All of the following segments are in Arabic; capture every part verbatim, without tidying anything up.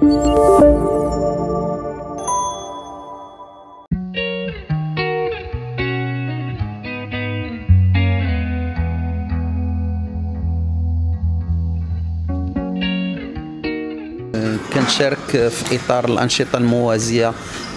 كنشارك في إطار الأنشطة الموازية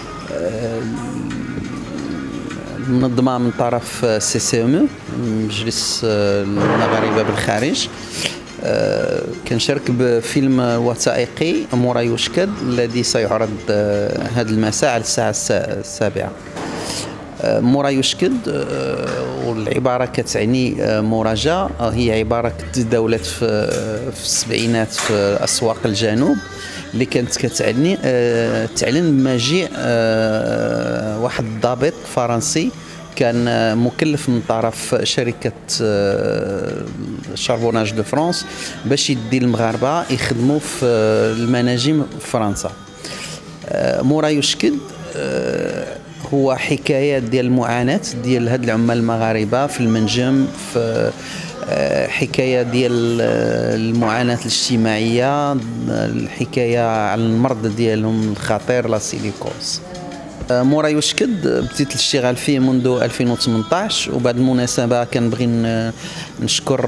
منظمة من طرف سي سي ام مجلس المغاربة بالخارج. كنشارك بفيلم وثائقي مورا يشكد الذي سيعرض هذا المساء على الساعة السابعة. مورا يشكد والعبارة كتعني مراجعة، هي عبارة تداولت في السبعينات في أسواق الجنوب، اللي كانت كتعني تعلن بمجيء واحد الضابط فرنسي كان مكلف من طرف شركة شاربوناج دو فرانس باش يدي المغاربة يخدموا في المناجم في فرنسا. مورا يشكد هو حكايات ديال المعاناة ديال هاد العمال المغاربة في المنجم، في حكاية ديال المعاناة الاجتماعية، الحكاية على المرض ديالهم الخطير لا سيليكوز. مورا يشكد بديت الاشتغال فيه منذ ألفين وثمنطاش، وبعد المناسبة كنبغي نشكر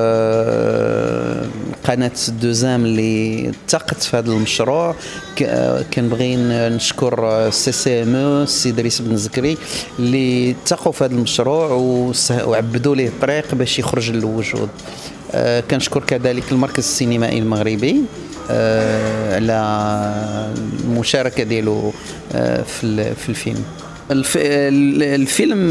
قناة دوزام اللي اتقت في هذا المشروع. كنبغي نشكر سي سي ام السي ادريس بن زكري اللي اتقوا في هذا المشروع وعبدوا ليه الطريق باش يخرج للوجود. كنشكر كذلك المركز السينمائي المغربي على المشاركة ديالو في في الفيلم. الفيلم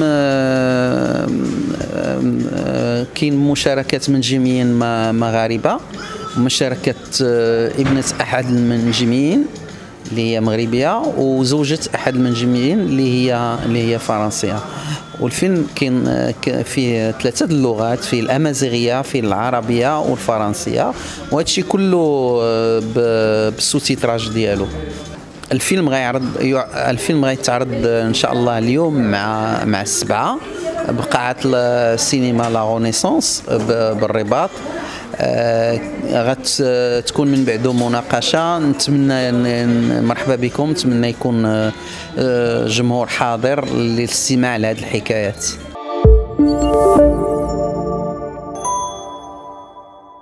كاين مشاركات منجميين مغاربة، ومشاركة ابنة أحد المنجمين اللي هي مغربية وزوجة أحد المنجمين اللي هي اللي هي فرنسية. والفيلم كاين فيه ثلاثة اللغات، فيه الأمازيغية، فيه العربية والفرنسية، وهذا الشيء كله بالسوتيتراج ديالو. الفيلم غيعرض الفيلم غيتعرض ان شاء الله اليوم مع مع السبعة بقاعة السينما لا غونيسونس بالرباط. غتكون من بعده مناقشه. نتمنى مرحبا بكم، نتمنى يكون جمهور حاضر للاستماع لهذه الحكايات.